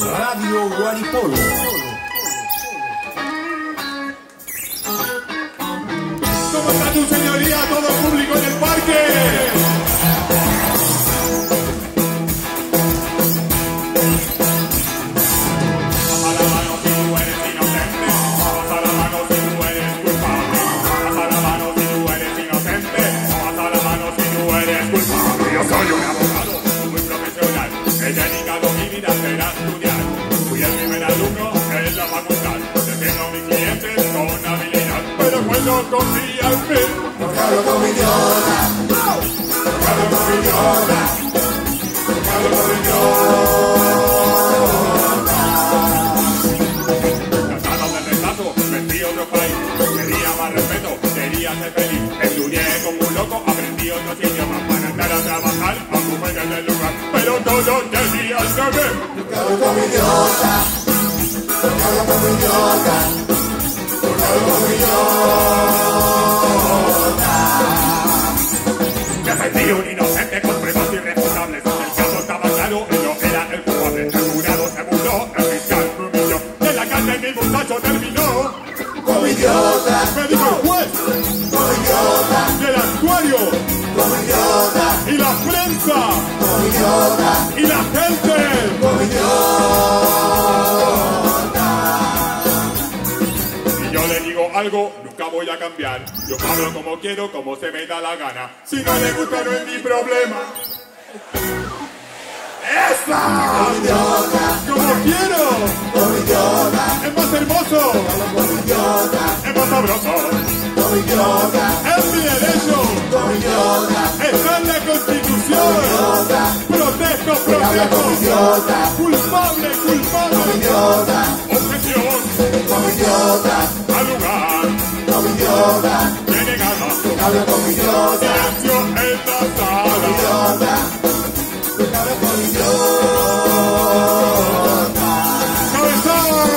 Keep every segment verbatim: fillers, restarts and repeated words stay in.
Radio Guaripolo. ¿Cómo está tu señoría, todo el público en el parque? Soy un abogado muy profesional, he dedicado mi vida a ser a estudiar. Fui el primer alumno en la facultad, defiendo a mis clientes con habilidad. Pero cuando confía en mí, porque hablo con mi idiota, porque hablo con mi idiota, porque hablo con mi idiota. Cansado del retraso, me fui a otro país, quería más respeto, quería ser feliz. Estudié como un loco, aprendí otros idiomas para entrar a trabajar, ocupé en el lugar, pero todo tenía que ver. Porque hablo con mi idiota, porque hablo con mi idiota, porque hablo con mi idiota. Defendí un inocente con pruebas irrefutables. El caso estaba claro y no era el culpable. El jurado se burló, el fiscal me humilló. En la cárcel mi muchacho terminó. Con mi idiota, Me dijo el juez, con mi idiota, y el actuario, con mi idiota, y la prensa, con mi idiota, y la gente. con mi idiota. Si yo le digo algo, nunca voy a cambiar. Yo hablo como quiero, como se me da la gana. Si no le gusta, no es mi problema. ¡Esa! Con mi idiota, Como quiero, con mi idiota, es más hermoso, con mi idiota, Es más sabroso. con mi idiota, es mi derecho, con mi idiota, está en la Constitución. Protesto, habla con mi protesto, idiota, culpable, con mi culpable. idiota, Objeción. con mi idiota, Al lugar. con mi idiota, Tiene ganas. habla con mi idiota, Silencio en la con mi sala. idiota, habla con mi idiota. ¡Cabezón!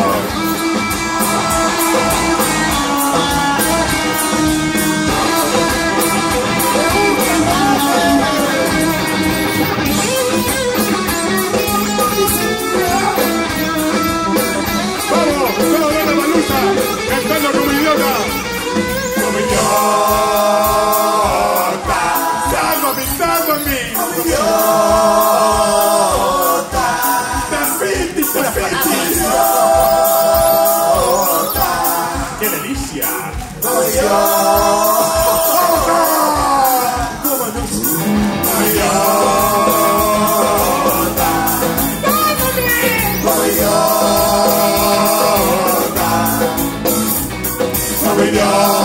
¡Vamos! ¡Vamos, dale, Baluza! ¡Cantando como idiota! Como idiota. ¡Sálvame, sálvame! ¡Tafiti, tafiti! ¡Qué delicia! Con mi idiota, con mi idiota, con mi idiota.